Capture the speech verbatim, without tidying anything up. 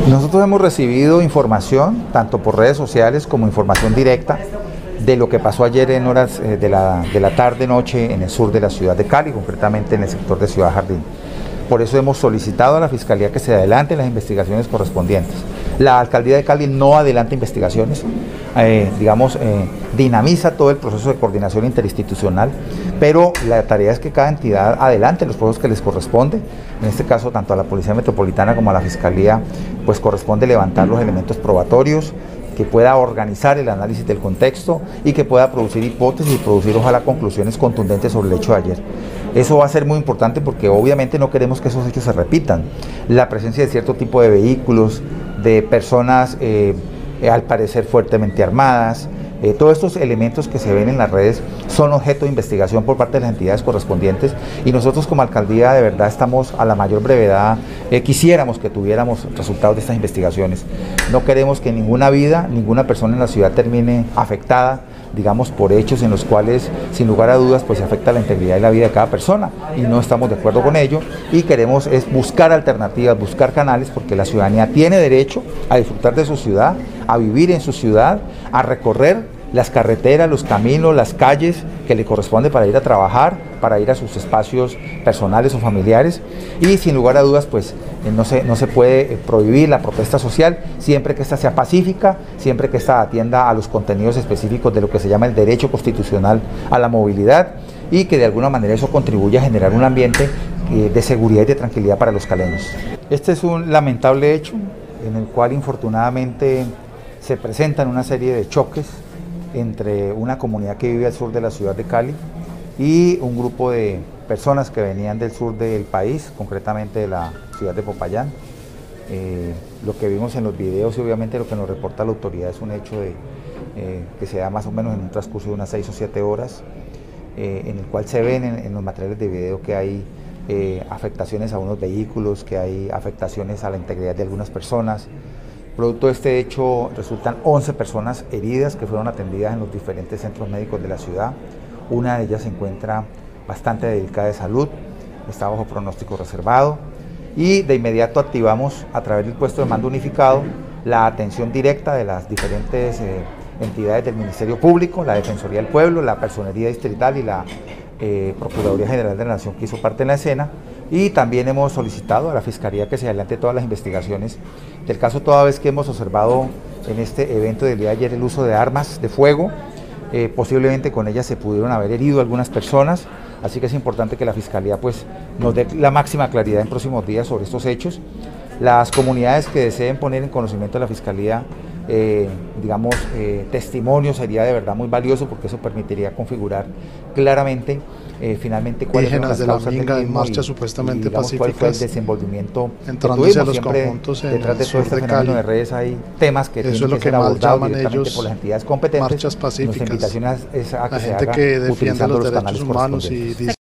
Nosotros hemos recibido información, tanto por redes sociales como información directa, de lo que pasó ayer en horas eh, de la, de la tarde-noche en el sur de la ciudad de Cali, concretamente en el sector de Ciudad Jardín. Por eso hemos solicitado a la Fiscalía que se adelanten las investigaciones correspondientes. La Alcaldía de Cali no adelanta investigaciones, eh, digamos, eh, dinamiza todo el proceso de coordinación interinstitucional, pero la tarea es que cada entidad adelante los procesos que les corresponde. En este caso, tanto a la Policía Metropolitana como a la Fiscalía, pues corresponde levantar los elementos probatorios, que pueda organizar el análisis del contexto y que pueda producir hipótesis y producir ojalá conclusiones contundentes sobre el hecho de ayer. Eso va a ser muy importante porque obviamente no queremos que esos hechos se repitan. La presencia de cierto tipo de vehículos, de personas eh, eh, al parecer fuertemente armadas, eh, todos estos elementos que se ven en las redes son objeto de investigación por parte de las entidades correspondientes y nosotros como alcaldía de verdad estamos a la mayor brevedad, eh, quisiéramos que tuviéramos resultados de estas investigaciones. No queremos que ninguna vida, ninguna persona en la ciudad termine afectada, digamos, por hechos en los cuales, sin lugar a dudas, pues se afecta la integridad y la vida de cada persona y no estamos de acuerdo con ello y queremos es buscar alternativas, buscar canales porque la ciudadanía tiene derecho a disfrutar de su ciudad, a vivir en su ciudad, a recorrer las carreteras, los caminos, las calles que le corresponde para ir a trabajar, para ir a sus espacios personales o familiares y sin lugar a dudas pues no se, no se puede prohibir la protesta social siempre que ésta sea pacífica, siempre que ésta atienda a los contenidos específicos de lo que se llama el derecho constitucional a la movilidad y que de alguna manera eso contribuya a generar un ambiente eh, de seguridad y de tranquilidad para los caleños. Este es un lamentable hecho en el cual infortunadamente se presentan una serie de choques entre una comunidad que vive al sur de la ciudad de Cali y un grupo de personas que venían del sur del país, concretamente de la ciudad de Popayán. Eh, lo que vimos en los videos y obviamente lo que nos reporta la autoridad es un hecho de, eh, que se da más o menos en un transcurso de unas seis o siete horas, eh, en el cual se ven en, en los materiales de video que hay eh, afectaciones a unos vehículos, que hay afectaciones a la integridad de algunas personas. Producto de este hecho resultan once personas heridas que fueron atendidas en los diferentes centros médicos de la ciudad. Una de ellas se encuentra bastante delicada de salud, está bajo pronóstico reservado y de inmediato activamos a través del puesto de mando unificado la atención directa de las diferentes eh, entidades del Ministerio Público, la Defensoría del Pueblo, la Personería Distrital y la eh, Procuraduría General de la Nación que hizo parte en la escena. Y también hemos solicitado a la Fiscalía que se adelante todas las investigaciones del caso, toda vez que hemos observado en este evento del día de ayer el uso de armas de fuego, eh, posiblemente con ellas se pudieron haber herido algunas personas, así que es importante que la Fiscalía pues, nos dé la máxima claridad en próximos días sobre estos hechos. Las comunidades que deseen poner en conocimiento de la Fiscalía Eh, digamos, eh, testimonio sería de verdad muy valioso porque eso permitiría configurar claramente eh, finalmente cuáles son las de causas la minga del en mismo marcha y, supuestamente y, digamos, cuál fue el desenvolvimiento entrándose a los siempre conjuntos en detrás de el todo sur este de fenómeno Cali. de redes hay temas que Eso tienen es lo que, que ser más abordados llaman directamente ellos por las entidades competentes. marchas pacíficas. Nuestra invitación es a que la se gente haga que defiende utilizando los los derechos canales humanos y correspondientes. dice